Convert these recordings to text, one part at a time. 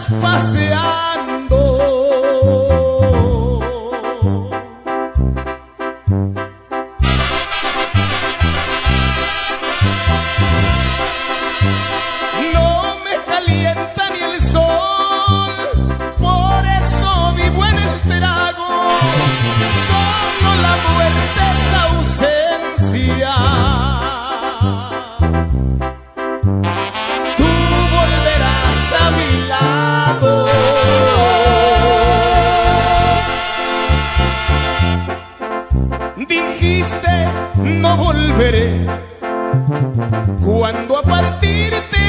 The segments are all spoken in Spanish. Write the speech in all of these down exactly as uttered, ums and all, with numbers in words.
vas paseando. No me calienta ni el sol, por eso vivo en el trago. Solo la muerte es ausencia. Tú volverás a mi lado. Dijiste no volveré cuando a partir te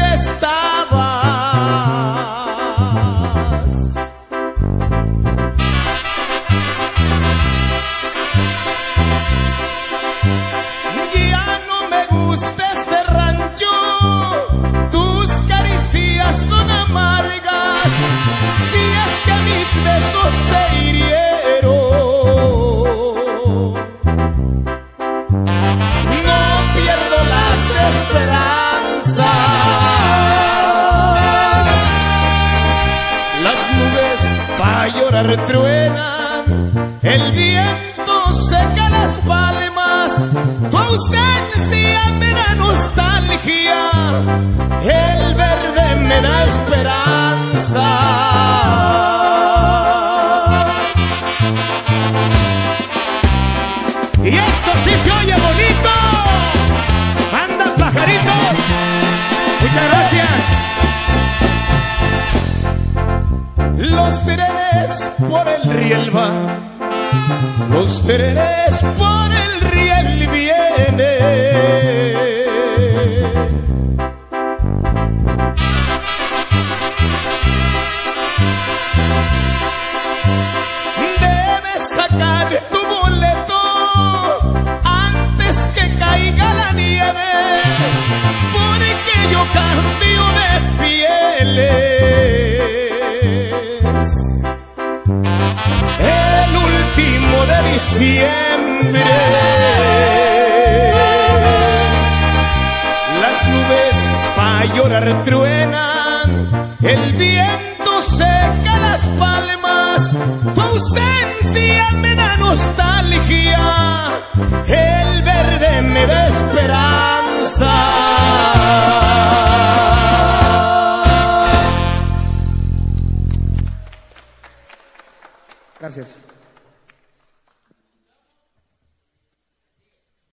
aprestabas. Ya no me gusta este rancho, tus caricias son amargas. Si es que mis besos te hirieron, no pierdo las esperanzas. Las nubes pa' llorar truenan, el viento seca las palmas. Tu ausencia me da nostalgia, el verde me da esperanza. Y esto sí se oye bonito. ¡Anda, pajaritos! Muchas gracias. Los trenes por el riel van, los trenes por el riel vienen. Debes sacar tu boleto antes que caiga la nieve, porque yo cambio de pieles. El último de diciembre, las nubes pa' llorar truenan, el viento seca las palmas. Tu ausencia me da nostalgia, el verde me da esperanza. Gracias.